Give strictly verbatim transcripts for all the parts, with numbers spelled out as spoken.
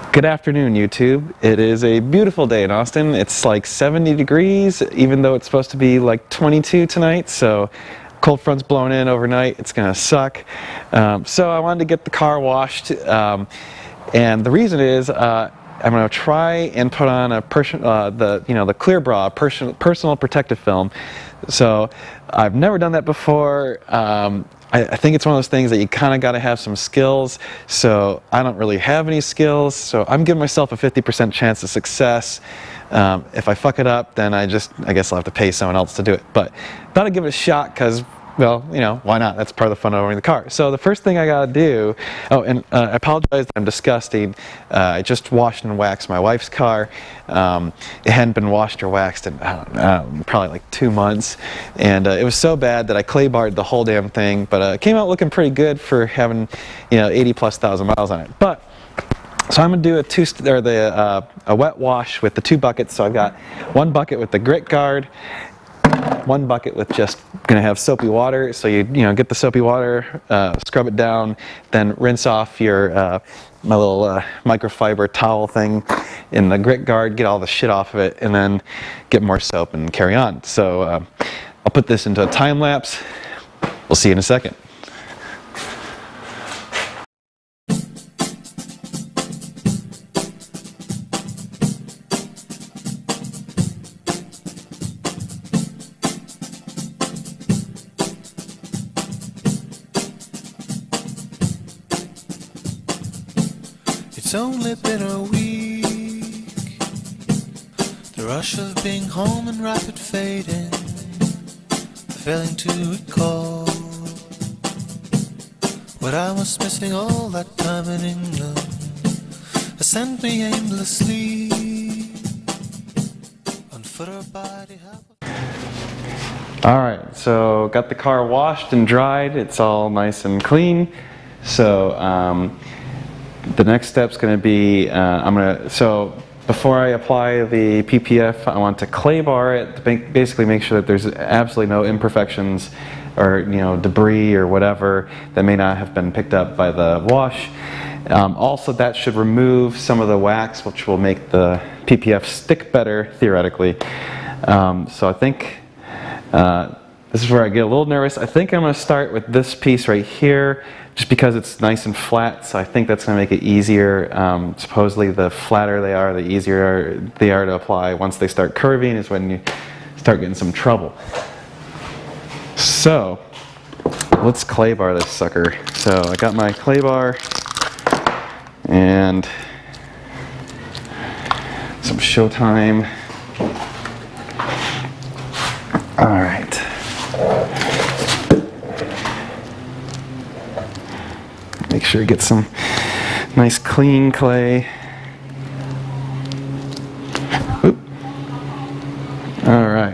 Good afternoon, YouTube. It is a beautiful day in Austin. It's like seventy degrees, even though it's supposed to be like twenty-two tonight, so cold front's blowing in overnight. It's gonna suck. Um, so I wanted to get the car washed, um, and the reason is uh, I'm gonna try and put on a person, uh, the you know the Clear Bra person personal protective film. So I've never done that before. Um, I, I think it's one of those things that you kind of got to have some skills. So I don't really have any skills. So I'm giving myself a fifty percent chance of success. Um, if I fuck it up, then I just I guess I'll have to pay someone else to do it. But thought I'd give it a shot because, well, you know, why not? That's part of the fun of owning the car. So the first thing I gotta do, oh, and uh, I apologize that I'm disgusting. Uh, I just washed and waxed my wife's car. Um, it hadn't been washed or waxed in, I don't know, probably like two months. And uh, it was so bad that I clay barred the whole damn thing, but uh, it came out looking pretty good for having, you know, eighty plus thousand miles on it. But, so I'm gonna do a two, or the, uh, a wet wash with the two buckets. So I've got one bucket with the grit guard, one bucket with just gonna have soapy water. So you you know get the soapy water, uh, scrub it down, then rinse off your uh, my little uh, microfiber towel thing in the grit guard, get all the shit off of it, and then get more soap and carry on. So uh, I'll put this into a time lapse. We'll see you in a second. It's only been a week, the rush of being home and rapid fading, failing to recall what I was missing all that time in England, has sent me aimlessly on foot or body. Alright, so got the car washed and dried. It's all nice and clean. So um, the next step's going to be, uh, I'm going to, so before I apply the P P F, I want to clay bar it to make, basically make sure that there's absolutely no imperfections or, you know, debris or whatever that may not have been picked up by the wash. Um, also, that should remove some of the wax, which will make the P P F stick better, theoretically. Um, so I think uh, this is where I get a little nervous. I think I'm going to start with this piece right here, just because it's nice and flat, so I think that's going to make it easier. Um, supposedly the flatter they are, the easier they are to apply. Once they start curving is when you start getting some trouble. So, let's clay bar this sucker. So I got my clay bar and some Showtime. Alright. Make sure you get some nice clean clay. Oop. All right.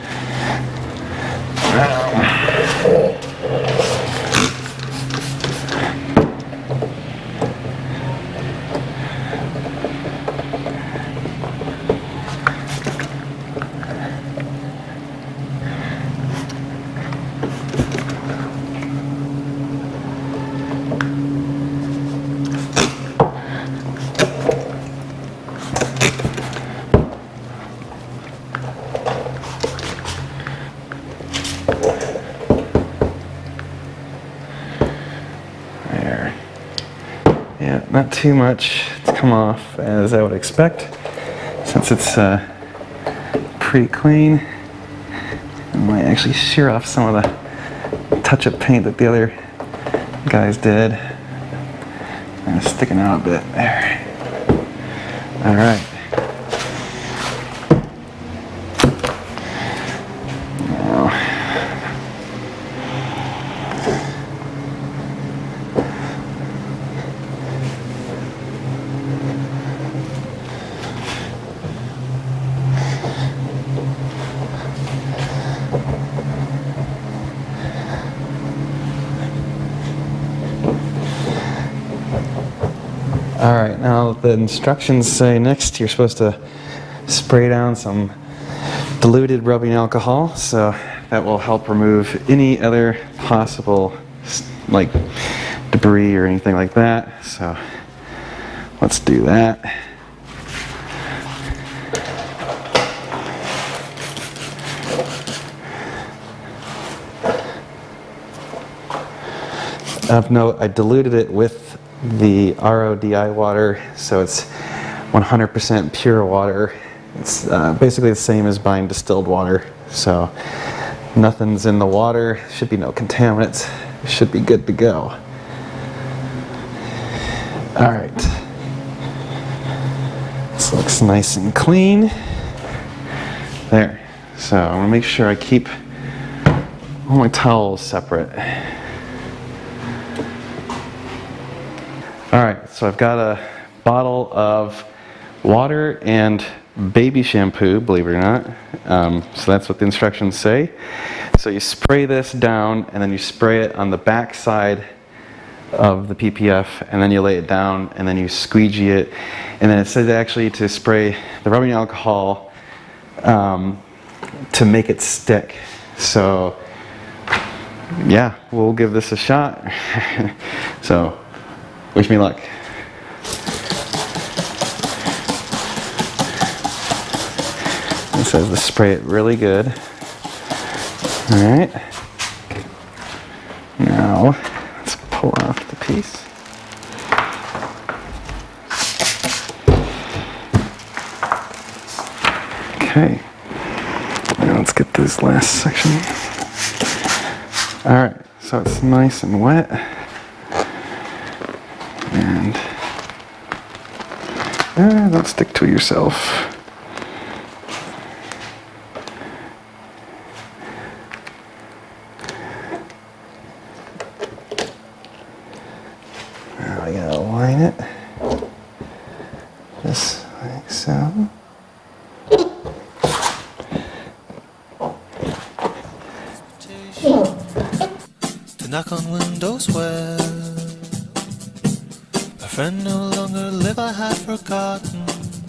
Yeah, not too much to come off as I would expect, since it's uh, pretty clean. I might actually shear off some of the touch-up paint that the other guys did. Kind of sticking out a bit there. All right. Alright, now the instructions say next you're supposed to spray down some diluted rubbing alcohol, so that will help remove any other possible like debris or anything like that. So let's do that. Of note, I diluted it with the R O D I water, so it's one hundred percent pure water. It's uh, basically the same as buying distilled water, so nothing's in the water, should be no contaminants, should be good to go. Alright, this looks nice and clean. There, so I'm going to make sure I keep all my towels separate. Alright, so I've got a bottle of water and baby shampoo, believe it or not. Um, so that's what the instructions say. So you spray this down and then you spray it on the back side of the P P F, and then you lay it down and then you squeegee it. And then it says actually to spray the rubbing alcohol um, to make it stick. So yeah, we'll give this a shot. So wish me luck. It says to spray it really good. Alright. Now, let's pull off the piece. Okay. Now let's get this last section. Alright, so it's nice and wet. And uh, don't stick to yourself. Now I gotta line it just like so. To knock on windows where my friend no longer live, I had forgotten.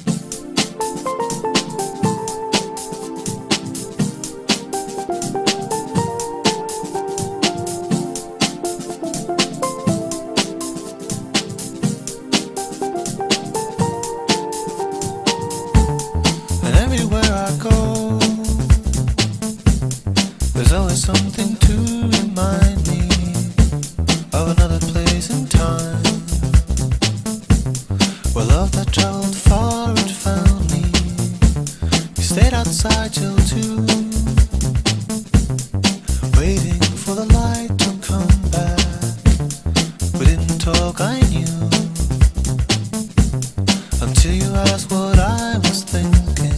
And everywhere I go, there's always something to remind me of another place in time, where love that traveled far and found me. We stayed outside till two, waiting for the light to come back. We didn't talk, I knew, until you asked what I was thinking.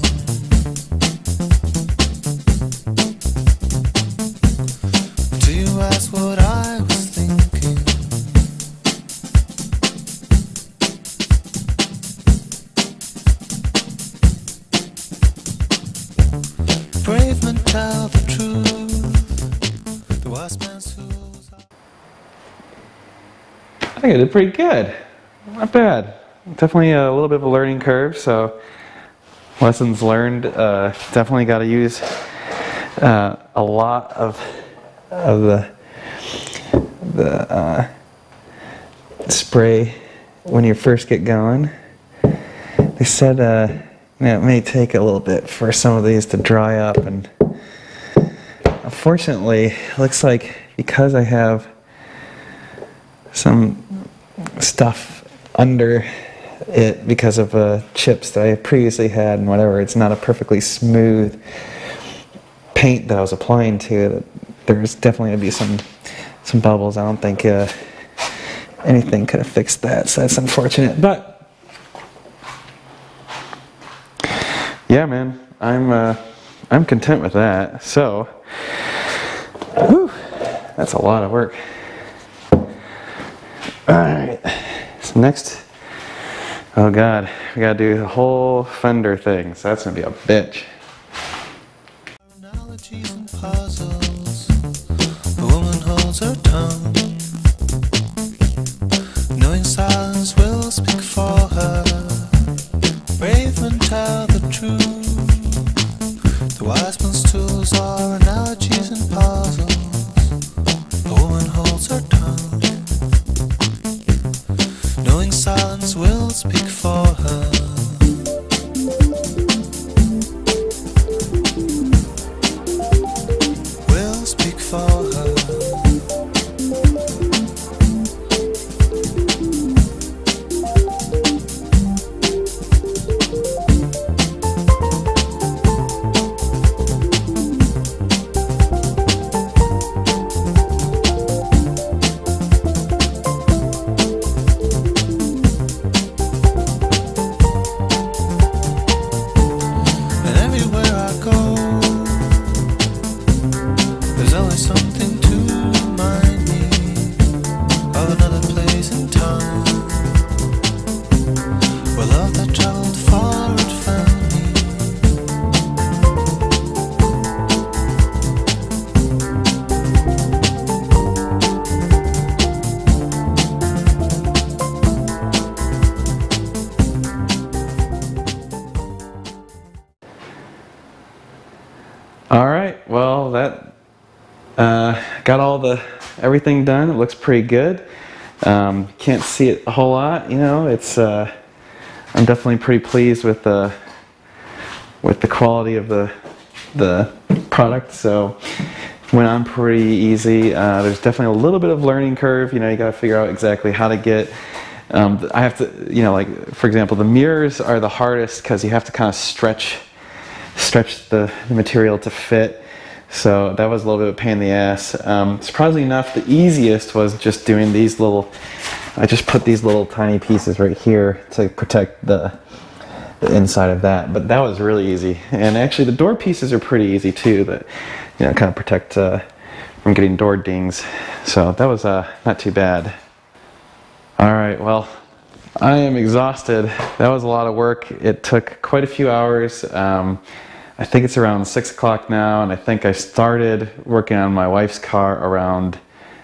Until you asked what I was thinking. Brave men tell the truth. The wise man's fools are... I think I did pretty good. Not bad. Definitely a little bit of a learning curve, so lessons learned. Uh, definitely got to use uh, a lot of of the the uh, spray when you first get going. They said uh, you know, it may take a little bit for some of these to dry up, and unfortunately, it looks like because I have some stuff under it because of uh, chips that I previously had and whatever, it's not a perfectly smooth paint that I was applying to. That there's definitely going to be some some bubbles. I don't think uh, anything could have fixed that, so that's unfortunate. But yeah, man, I'm uh, I'm content with that. So, whew, that's a lot of work. All right, so next. Oh God, we gotta do the whole fender thing, so that's gonna be a bitch. Analogies and puzzles. The woman holds her tongue, knowing silence will speak for her. Brave men tell the truth. The wise man's tools are analogies and puzzles. The woman holds her tongue, knowing silence will speak got all the everything done. It looks pretty good. Um, can't see it a whole lot, you know. It's uh, I'm definitely pretty pleased with the with the quality of the the product. So went on pretty easy. Uh, there's definitely a little bit of learning curve. You know, you got to figure out exactly how to get. Um, I have to, you know, like for example, the mirrors are the hardest because you have to kind of stretch stretch the, the material to fit. So that was a little bit of a pain in the ass. Um, surprisingly enough, the easiest was just doing these little, I just put these little tiny pieces right here to protect the, the inside of that. But that was really easy. And actually the door pieces are pretty easy too, that, you know, kind of protect uh, from getting door dings. So that was uh, not too bad. All right, well, I am exhausted. That was a lot of work. It took quite a few hours. Um, I think it's around six o'clock now, and I think I started working on my wife's car around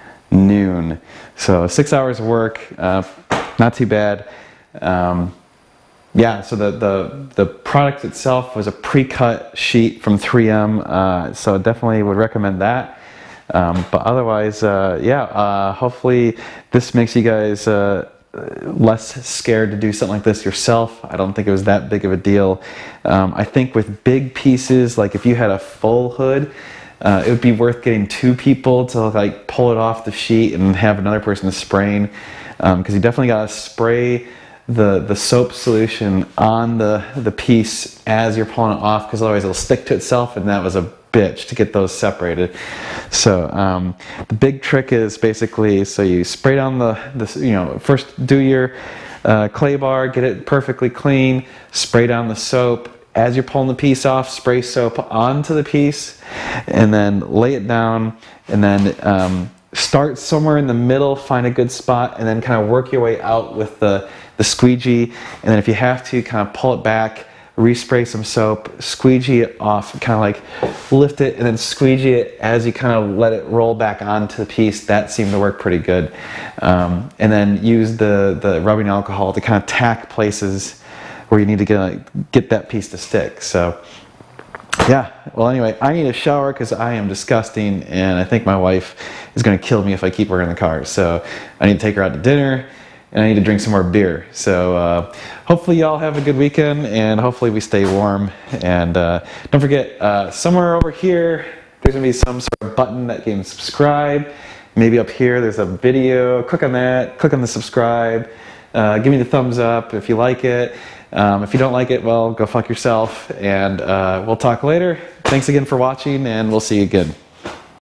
noon. So six hours of work, uh, not too bad. Um, yeah, so the, the, the product itself was a pre-cut sheet from three M, uh, so definitely would recommend that. Um, but otherwise, uh, yeah, uh, hopefully this makes you guys uh, less scared to do something like this yourself. I don't think it was that big of a deal. Um, I think with big pieces, like if you had a full hood, uh, it would be worth getting two people to like pull it off the sheet and have another person spraying, because um, you definitely got to spray the the soap solution on the the piece as you're pulling it off, because otherwise it'll stick to itself, and that was a bitch to get those separated. So um, the big trick is basically, so you spray down the, the you know, first do your uh, clay bar, get it perfectly clean, spray down the soap. As you're pulling the piece off, spray soap onto the piece, and then lay it down, and then um, start somewhere in the middle, find a good spot, and then kind of work your way out with the, the squeegee, and then if you have to, kind of pull it back, respray some soap, squeegee it off, kind of like lift it and then squeegee it as you kind of let it roll back onto the piece. That seemed to work pretty good. Um, and then use the, the rubbing alcohol to kind of tack places where you need to get, like, get that piece to stick. So yeah, well anyway, I need a shower because I am disgusting, and I think my wife is going to kill me if I keep her in the car. So I need to take her out to dinner, and I need to drink some more beer. So uh, hopefully y'all have a good weekend, and hopefully we stay warm. And uh, don't forget, uh, somewhere over here, there's gonna be some sort of button that you can subscribe. Maybe up here, there's a video. Click on that, click on the subscribe. Uh, give me the thumbs up if you like it. Um, if you don't like it, well, go fuck yourself. And uh, we'll talk later. Thanks again for watching, and we'll see you again.